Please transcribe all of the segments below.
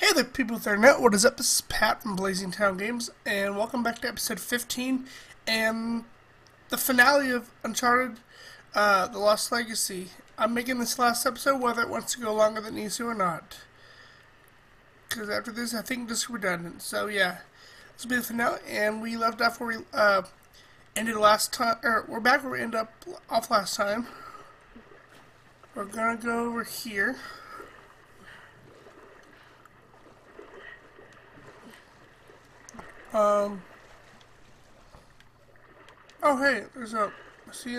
Hey there, people with Internet. What is up? This is Pat from Blazing Town Games, and welcome back to episode 15 and the finale of Uncharted: The Lost Legacy. I'm making this last episode whether it wants to go longer than it needs to or not, because after this, I think this is redundant. So yeah, this will be the finale, and we left off where we ended last time. Or we're back where we ended up off last time. We're gonna go over here. Oh hey, there's a, see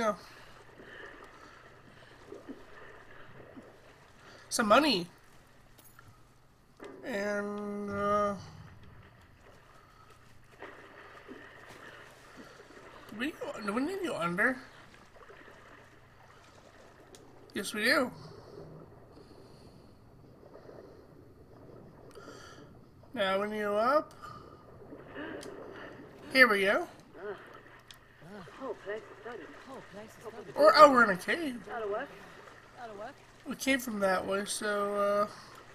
some money. And, do we need to go under? Yes, we do. Now we need to go up. Here we go. Or, oh, we're in a cave. That'll work. We came from that way, so,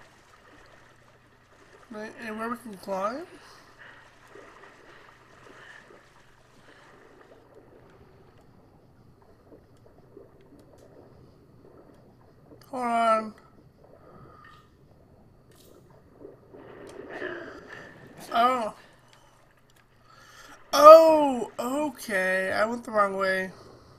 anywhere we can climb? Hold on. Oh. Oh, okay. I went the wrong way.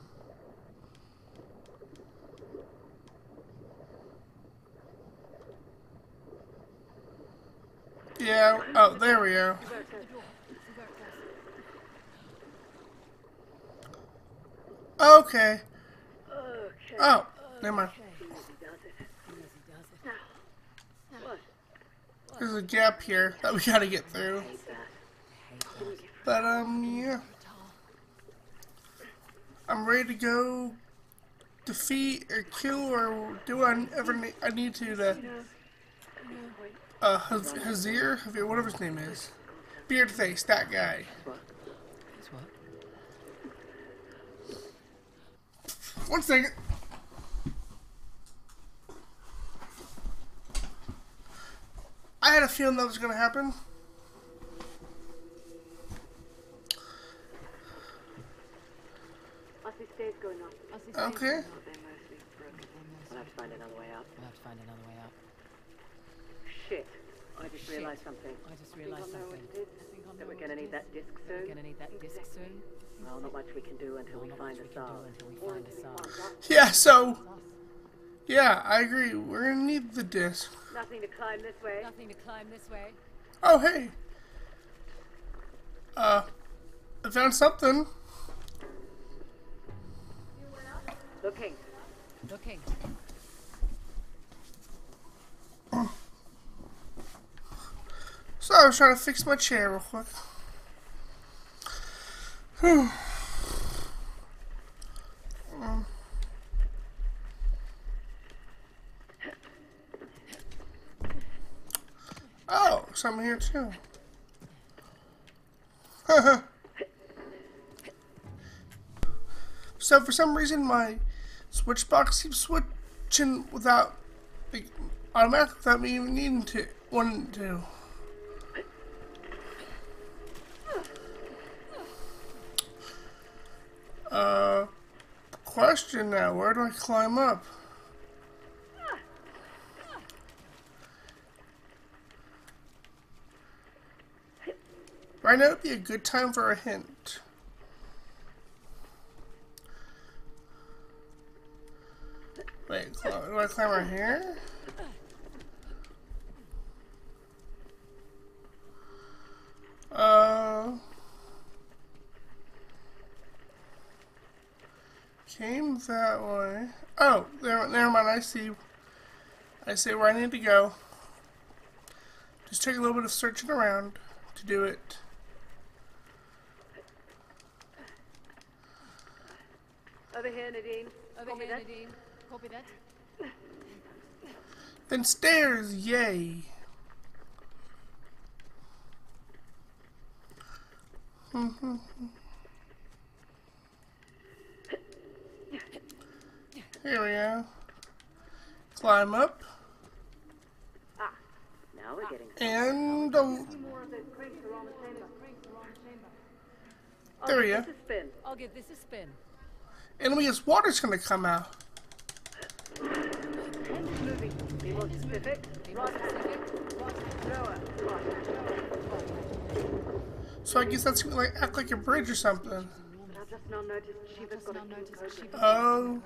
Yeah. Oh, there we go. Okay. Oh, never mind. There's a gap here that we gotta get through. But, yeah. I'm ready to go defeat or kill or do I need to Hazir, whatever his name is. Beard face, that guy. One second. I had a feeling that was gonna happen. I see stairs going up. Okay. They're mostly broken. We'll have to find another way up. Shit. I just realised something. I think I know what it is. That we're gonna need that disc soon. Well, not much we can do until we find a star. Yeah, so yeah, I agree. We're gonna need the disc. Nothing to climb this way. Oh hey. I found something. Looking. So I was trying to fix my chair real quick. Oh, something here too. So for some reason my switch box keeps switching without, like, automatically without me even needing to, wanting to. Question now, where do I climb up? Right now would be a good time for a hint. Wait, do I climb right here? Came that way. Oh, never mind. I see where I need to go. Just take a little bit of searching around to do it. Over here, Nadine. Copy that. Then stairs, yay. Here we go. Climb up. Ah, now Now we're getting And more of those cranks around the chamber. there we go. This is spin. I'll give this a spin. Enemy's water's gonna come out. Hand is moving. Be more specific. Thrower. So I guess that's gonna like act like a bridge or something. But I've just now noticed Shiva's got a king cobra. Oh,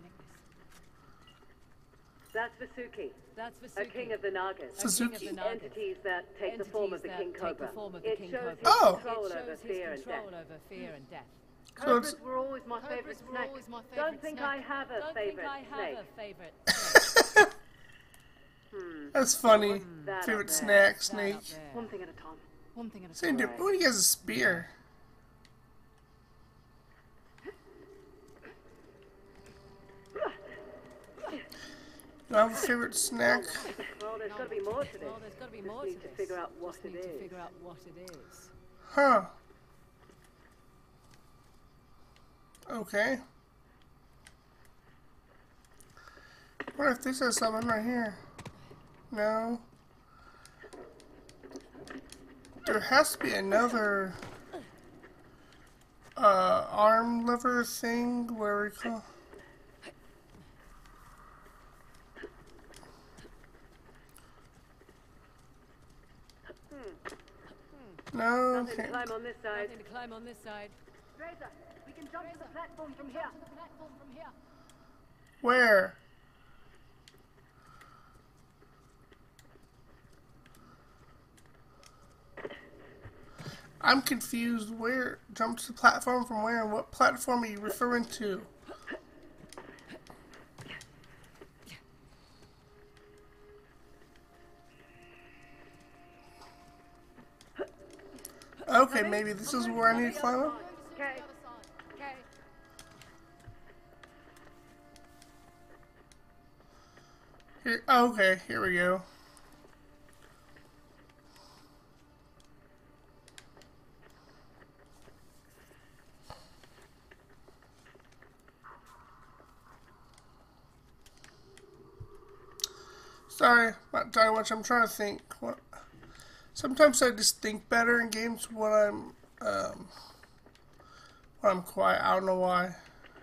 That's Vasuki. That's A Vasuki. king of the Nagas. Suzuki. Entities that take the form of the king cobra. It shows his Oh. control It over shows fear his and death. control over fear and death. So Cobras it's- were always my favorite Cobras were snack. always my favorite Don't think snack. I have a Don't favorite think I have snake. a favorite snake. that's funny. That Favorite up there. snack, That snake. up there. One thing at a time. One thing at a Same time. dude. Oh, he has a spear. You have a favorite snack? Well, there's got to be more to this. Well, there's got to be Just more need to to this. figure out what Just it need to is. figure out what it is. Huh. Okay. What if this has something right here? No. There has to be another arm lever thing where we call. No, Nothing to okay. climb on this side. Nothing to climb on this side. Fraser, we can jump to the platform from here. Platform from here. Where? I'm confused. Where? Jump to the platform from where? And what platform are you referring to? Okay, maybe this is where I need to climb up? Okay. Okay. Here, okay, here we go. Sorry, not talking much. I'm trying to think. What? Sometimes I just think better in games when I'm quiet. I don't know why.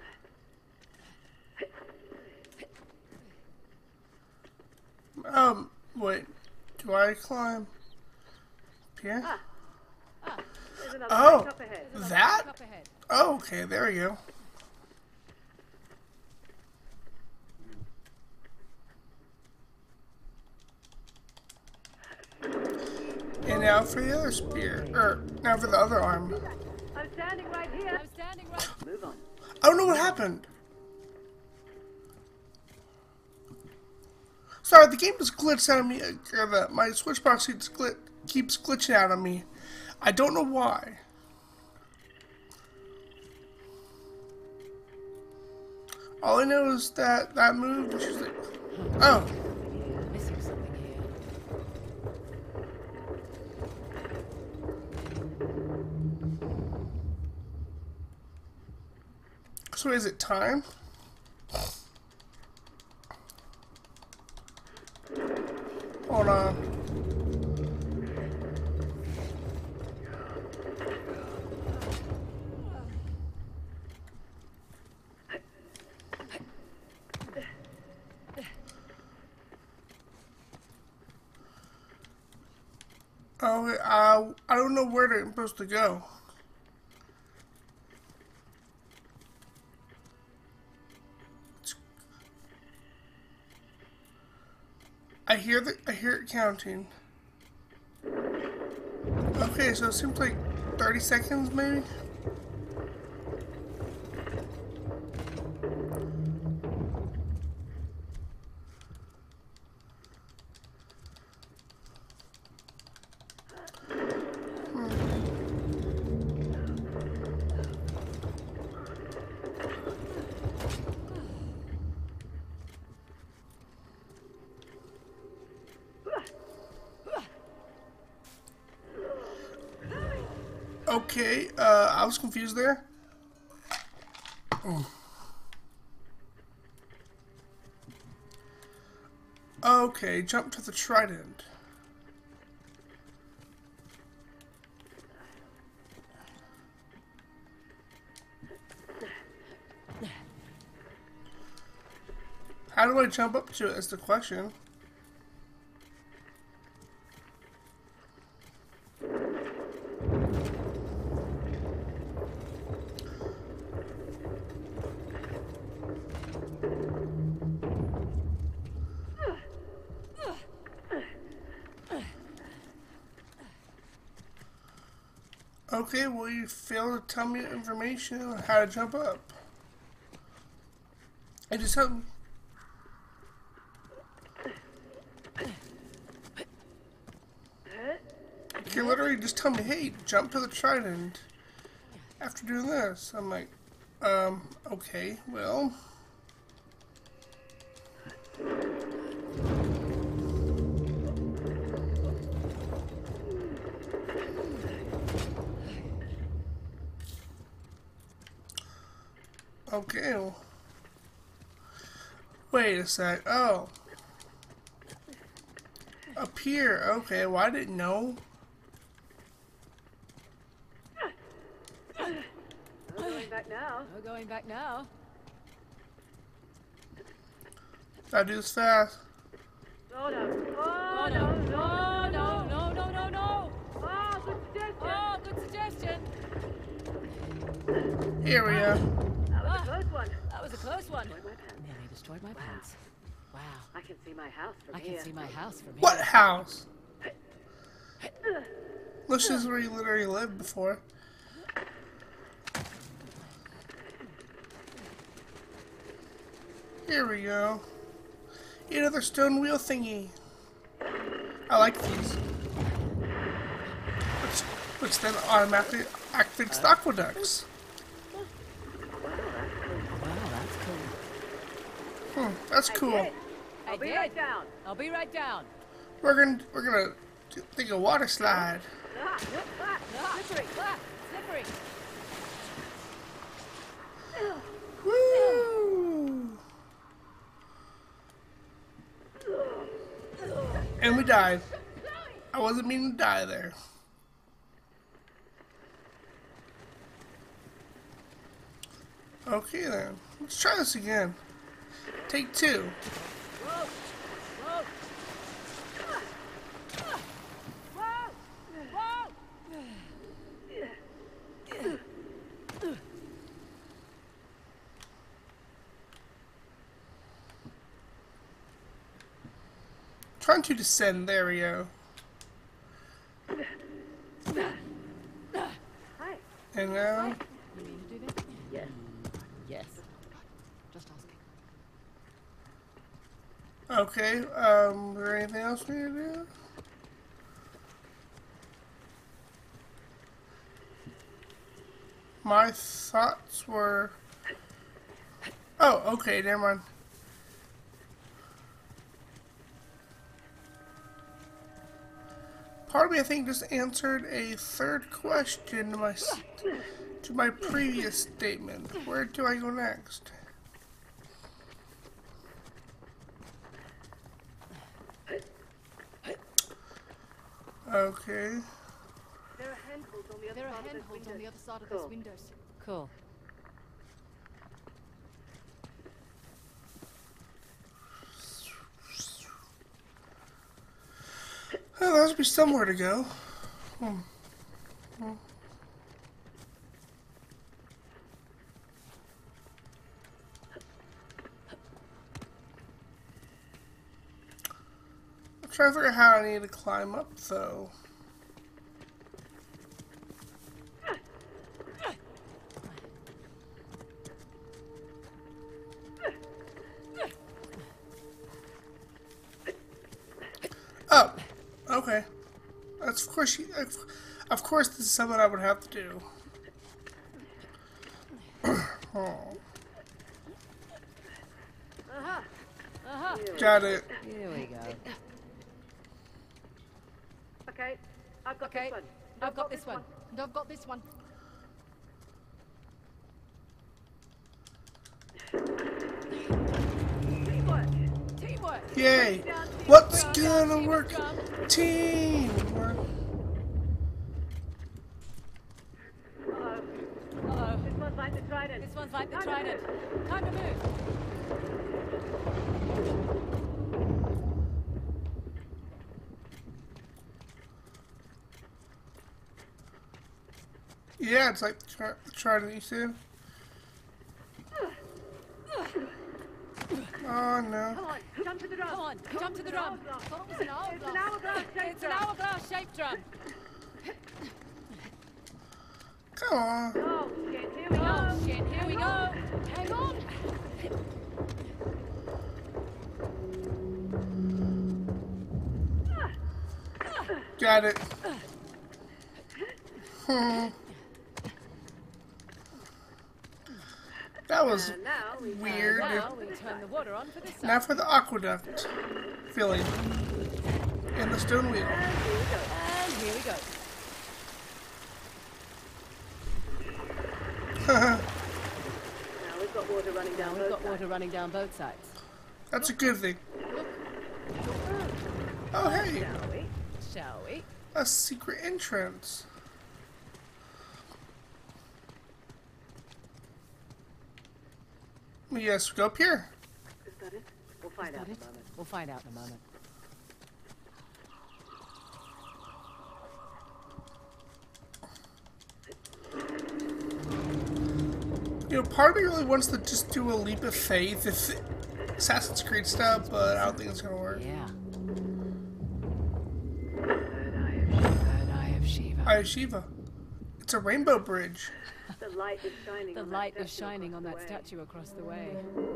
Wait. Do I climb? Here? There's another Oh, plank up ahead. that? Up ahead. Oh, okay, there we go. And now for the other spear. Or, now for the other arm. I'm standing right here. I'm standing right. Move on. I don't know what happened. Sorry, the game just glitched out of me. My Switch box keeps glitching out on me. I don't know why. All I know is that that move was just like, oh, Missing something here. so is it time? Hold on. Oh, I don't know where I'm supposed to go. I hear it counting. Okay, so it seems like 30 seconds maybe? Okay, I was confused there. Okay, jump to the trident. How do I jump up to it is the question. Okay, well you failed to tell me information on how to jump up. I just have... You can literally just tell me, hey, jump to the trident after doing this. I'm like, okay, well... Okay, well... Wait a sec, oh. Up here, okay, well I didn't know. No going back now. No going back now. Gotta do this fast. Oh no. Oh Oh no. no. No, no, no, no, no. Oh, good suggestion. Oh, good suggestion. Here we go. That was a close one. That was a close one. Destroyed my pants. Nearly destroyed my pants. Wow. I can see my house from I here. can see my house from here. What house? This is where you literally lived before. Here we go. Another stone wheel thingy. I like these. Which then automatically activates the aqueducts. Wow, that's cool. That's cool. I'll be right down. I'll be right down. We're gonna think a water slide. Ah, slippery. Slippery. Woo! And we died. I wasn't meaning to die there. Okay then, let's try this again. Take two. Whoa. Whoa. Whoa. Whoa. Trying to descend. There we go. Hi. And now, You mean to do this? Yes. Yes. Just asking. okay. Is there anything else we need to do? My thoughts were. Oh, okay. Never mind. Part of me, I think, just answered a third question to my previous statement. Where do I go next? Okay. There are handholds on the other There are side of handholds those on the windows. other side of Cool. those windows. Cool. Well, there must be somewhere to go. I'm trying to figure out how I need to climb up, though. Oh, okay. That's of course, this is something I would have to do. Oh. Got it. Here we go. Okay, I've got Okay. this one. I've got this one. And I've got this one. Teamwork. Teamwork. Yay! What's gonna work? Teamwork. This one's like the trident. This one's like the Time to trident. Time to move. Yeah, it's like trying to do. Oh no. Come on, jump to the drum. Come on, jump to the drum. Oh, it's an hourglass. It's an hourglass-shaped It's an drum. hourglass-shaped drum. Come on. Oh, shit, here we go. Oh, shit, here we go. Hang on. Got it. That was And now we weird. Now we turn the water on for this side. Now for the aqueduct filling in the stone wheel. And here we go. Now we've got water running Now down we've both got sides. water running down both sides. That's a good thing. Oh hey, Shall we? Shall we? a secret entrance. Yes, go up here. Is that it? We'll find out in Got a it? moment. We'll find out in a moment. You know, part of me really wants to just do a leap of faith if Assassin's Creed stuff, but I don't think it's gonna work. Yeah. Third eye of Shiva. Eye of Shiva. Eye of Shiva. It's a rainbow bridge. The light is shining The on light that is statue shining on across that the way. statue across the way.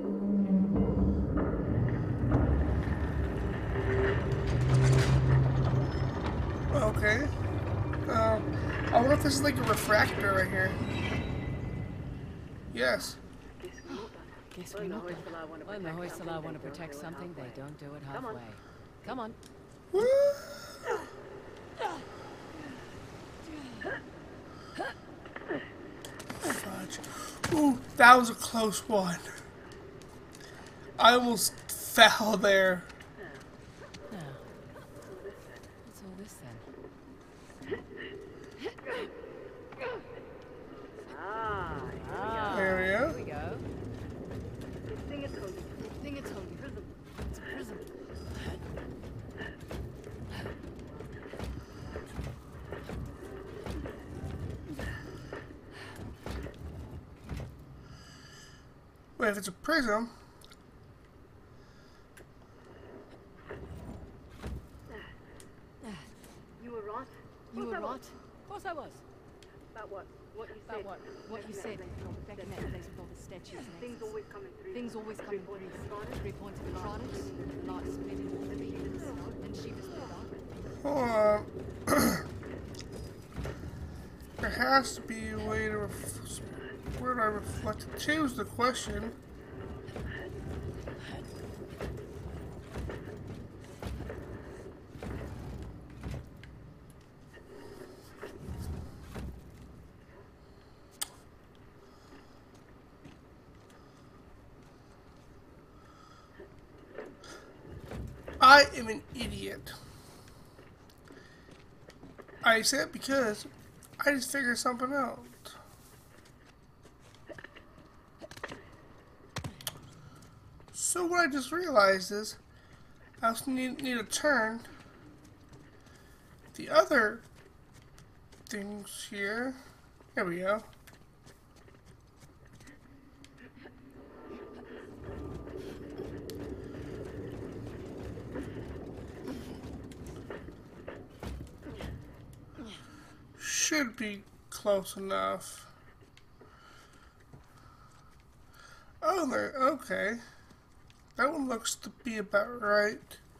Okay. I wonder if this is like a refractor right here. Yes. Guess we're not done. Guess When we're the not. Hoysala want to When the protect Hoysala something, want to they protect don't do it something, they halfway. don't do it Come on. halfway. Come on. Woo! Fudge. Ooh, that was a close one. I almost fell there. Now, what's all this then? Ah, Ah, There we go. here we go. this thing is holding. I think it's holding prism. It's a prism. Wait, if it's a prism, You were right. You were I was. right. Of course I was. About what? What you said. About what? What you said. Back in that place with all the statues and Things axes. always coming through. Things always coming through. 3 points of the trident. Light split in the beam in the snow. And she was the dark. hold on. There has to be a way to where do I reflect it to is the question. I am an idiot. I say it because I just figured something out. So what I just realized is I also need to turn the other things here. There we go. Should be close enough. Oh, there. Okay. That one looks to be about right.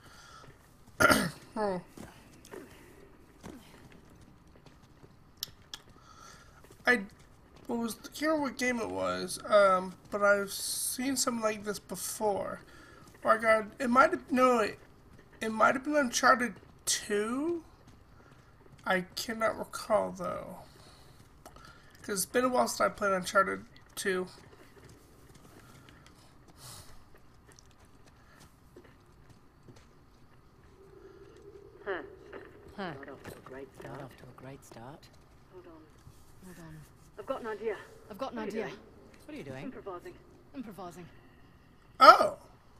Hmm. I can't remember what game it was, but I've seen something like this before. Where I got it might have it might have been Uncharted 2. I cannot recall though, because it's been a while since I played Uncharted 2. Huh. Huh. Got off to a great Got start. off to a great start. Hold on. Hold on. I've got an idea. I've got an What are you idea. doing? What are you doing? Improvising. Improvising. Oh,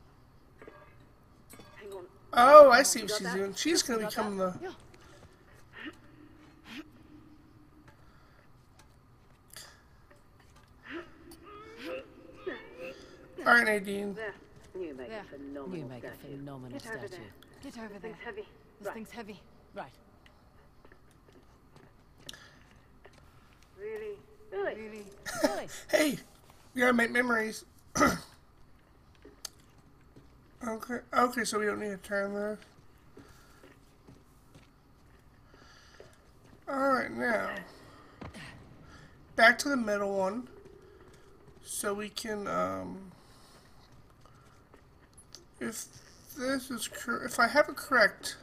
Hang on. oh, I see what got she's that? doing. She's gonna Got become that? the. Yeah. Nadine. There. You make There. a phenomenal You make a statue. phenomenal Get over statue. there. Get over there. Thing's heavy. This Right. thing's heavy. Right. Really? Really? Really? Really? Hey, we gotta make memories. Okay, so we don't need to turn this. Alright, now. Back to the middle one. So we can, if this is if I have it correct.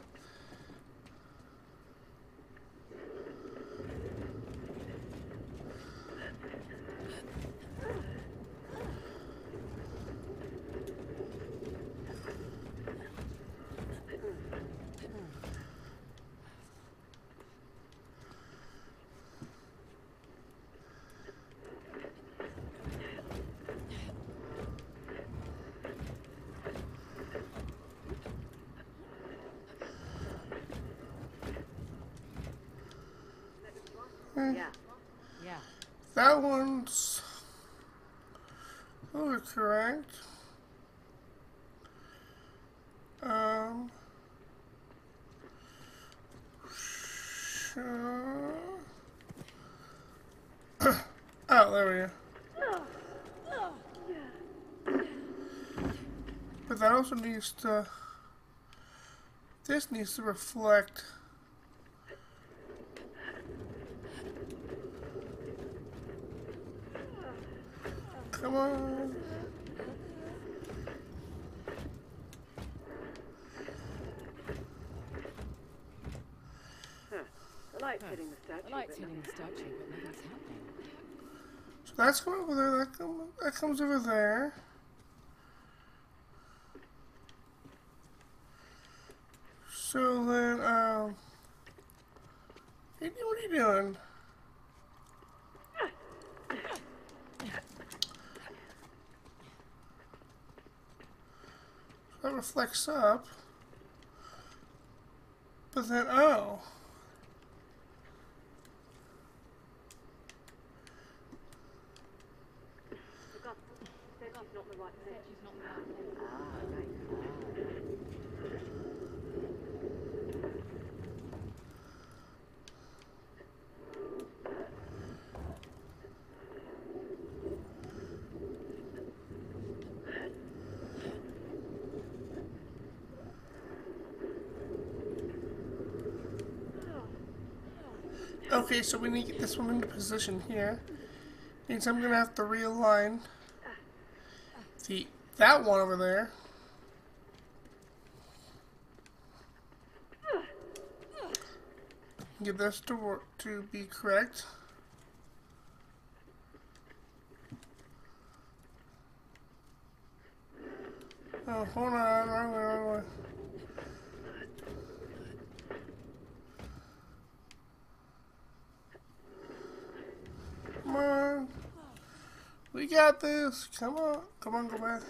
Yeah. Yeah. That one's correct. Sure. Oh, there we go. But that also needs to. This needs to reflect. Come on. The light's hitting the statue. The light's but hitting the statue, but nothing's happening. So that's going over there. That comes over there. So then, hey, what are you doing? That reflects up. But then, oh. Look up. Statue's not in the right place. Statue's not in the right place. Ah, right. Okay, so we need to get this one into position here. Means I'm gonna have to realign that one over there. Get this to work to be correct. Oh, hold on, wrong way, wrong way. Come on. We got this. Come on. Come on, go back.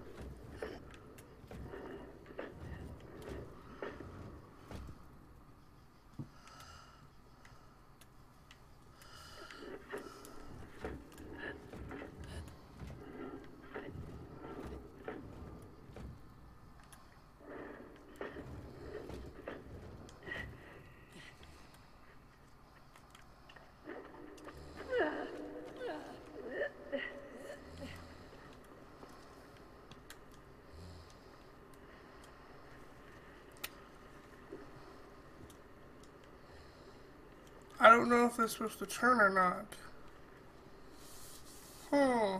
I don't know if it's supposed to turn or not. Hmm.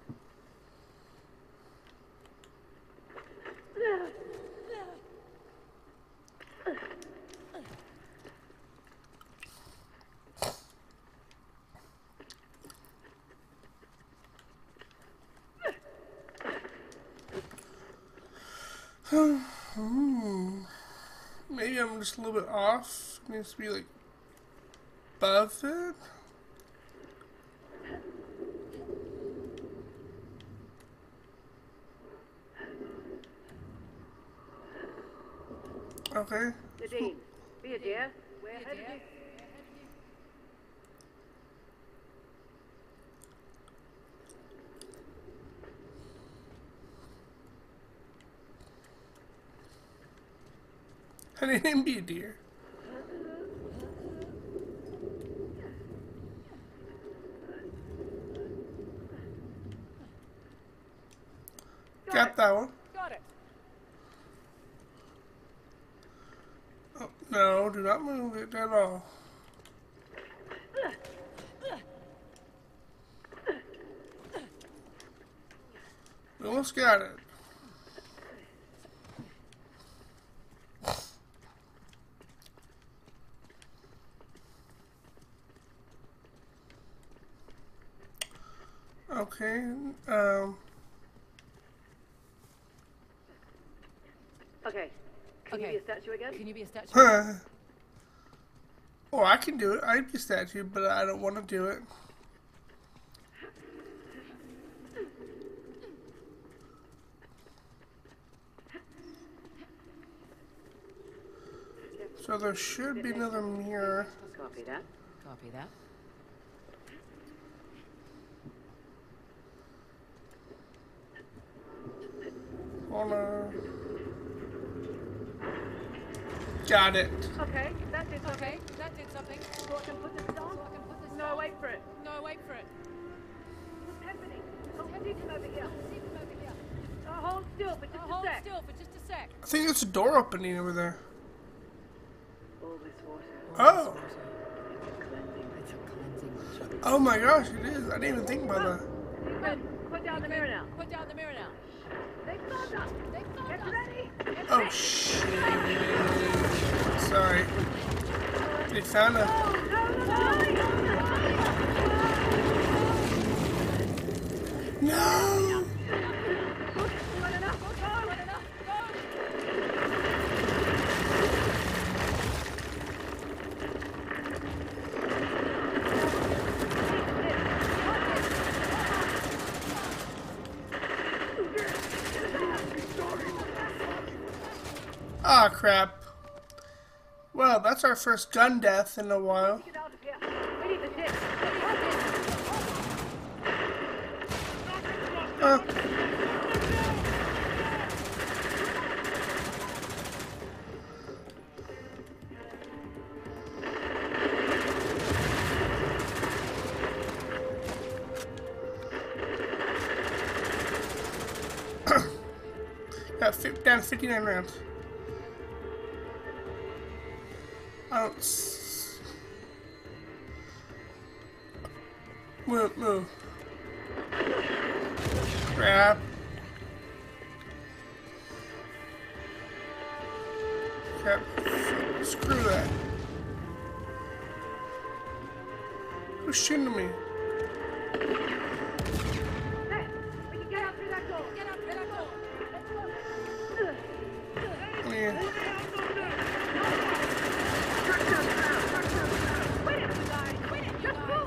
Maybe I'm just a little bit off. It needs to be like above it. Okay. Nadine, be a dear. We're headed you. I didn't be a deer. Got that one. Got it. Oh, no, do not move it at all. We almost got it. Okay, Okay. Can you be a statue again? Can you be a statue? oh, I can do it. I'd be a statue, but I don't want to do it. So there should be another mirror. Copy that. Copy that. Got it. Okay, that did something. Okay, that did something. So I can put this on? No, wait for it. No, wait for it. What's happening? Oh, Deacon over here. Deacon over here. Hold still for just a Hold sec. still for just a sec. I think it's a door opening over there. All this water. Oh. It's a cleansing ritual. Oh my gosh, it is. I didn't even think about that. Deacon, put down the mirror now. Put down the mirror now. They found us. They found Get us. ready. Oh shit. Sorry. They found a... No! Ah, crap. Well, that's our first gun death in a while. Get out of here. We need the tip. Got down 59 rounds. Move. Crap. Screw that. Who's shooting me? Hey, we can get out through that door. Get out through that door. Man. Wait it, you guys. Wait it, just move.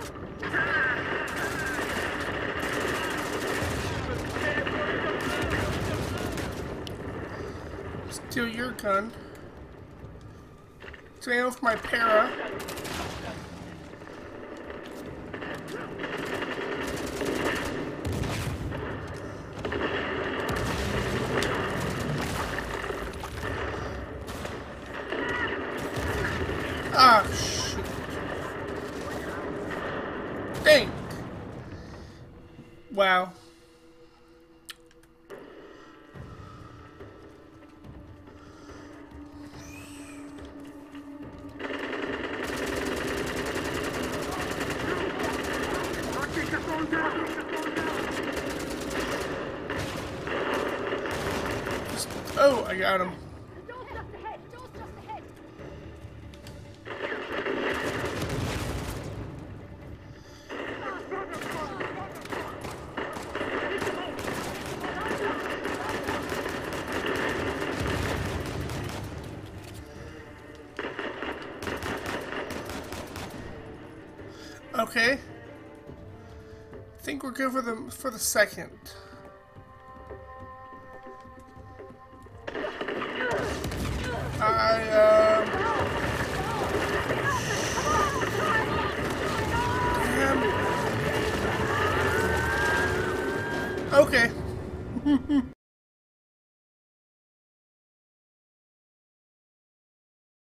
Steal your gun. Stay off my para. Ah, shit. Dang. Wow. Oh, I got him. Door's just ahead. Door's just ahead. Okay. I think we're good for the second. Damn. Okay.